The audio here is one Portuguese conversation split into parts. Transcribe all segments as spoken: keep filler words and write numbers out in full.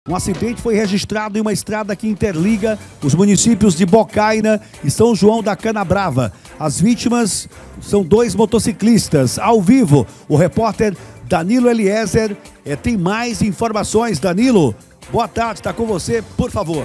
Um acidente foi registrado em uma estrada que interliga os municípios de Bocaina e São João da Canabrava. As vítimas são dois motociclistas. Ao vivo, o repórter Danilo Eliezer eh, tem mais informações. Danilo, boa tarde, está com você, por favor.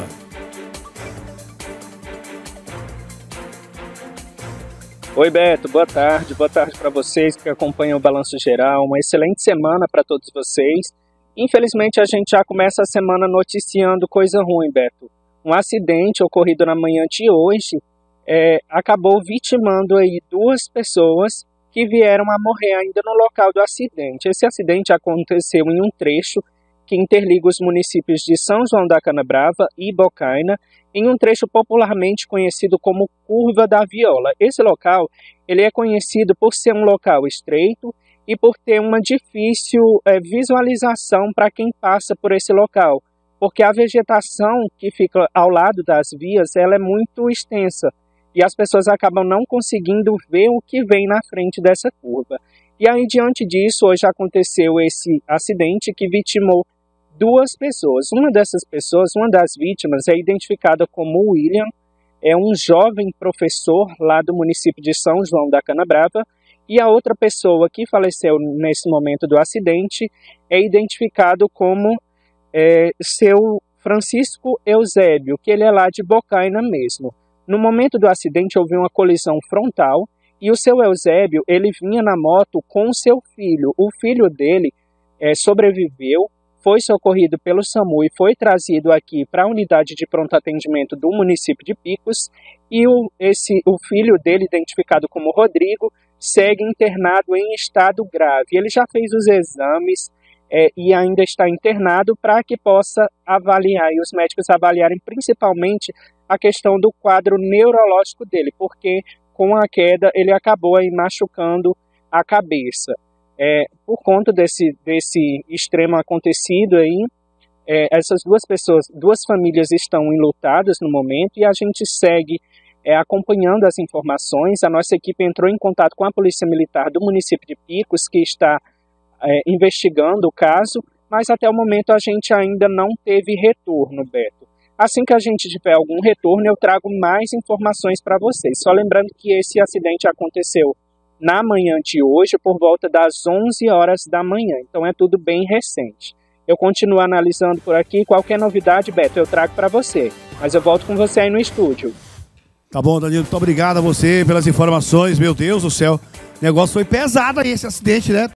Oi Beto, boa tarde, boa tarde para vocês que acompanham o Balanço Geral, uma excelente semana para todos vocês. Infelizmente a gente já começa a semana noticiando coisa ruim, Beto. Um acidente ocorrido na manhã de hoje é, acabou vitimando aí duas pessoas que vieram a morrer ainda no local do acidente. Esse acidente aconteceu em um trecho que interliga os municípios de São João da Canabrava e Bocaina, em um trecho popularmente conhecido como Curva da Viola. Esse local ele é conhecido por ser um local estreito e por ter uma difícil é, visualização para quem passa por esse local, porque a vegetação que fica ao lado das vias ela é muito extensa e as pessoas acabam não conseguindo ver o que vem na frente dessa curva. E aí, diante disso, hoje aconteceu esse acidente que vitimou duas pessoas. Uma dessas pessoas, uma das vítimas, é identificada como William, é um jovem professor lá do município de São João da Canabrava, e a outra pessoa que faleceu nesse momento do acidente é identificado como é, seu Francisco Eusébio, que ele é lá de Bocaina mesmo. No momento do acidente houve uma colisão frontal e o seu Eusébio ele vinha na moto com o seu filho. O filho dele é, sobreviveu, foi socorrido pelo SAMU e foi trazido aqui para a unidade de pronto atendimento do município de Picos, e o, esse, o filho dele, identificado como Rodrigo, segue internado em estado grave. Ele já fez os exames é, e ainda está internado para que possa avaliar, e os médicos avaliarem principalmente a questão do quadro neurológico dele, porque com a queda ele acabou aí machucando a cabeça. É, por conta desse, desse extremo acontecido aí, é, essas duas pessoas, duas famílias estão enlutadas no momento e a gente segue é, acompanhando as informações. A nossa equipe entrou em contato com a Polícia Militar do município de Picos, que está é, investigando o caso, mas até o momento a gente ainda não teve retorno, Beto. Assim que a gente tiver algum retorno, eu trago mais informações para vocês. Só lembrando que esse acidente aconteceu na manhã de hoje, por volta das onze horas da manhã. Então é tudo bem recente. Eu continuo analisando por aqui. Qualquer novidade, Beto, eu trago para você. Mas eu volto com você aí no estúdio. Tá bom, Danilo. Muito obrigado a você pelas informações. Meu Deus do céu. O negócio foi pesado aí, esse acidente, né?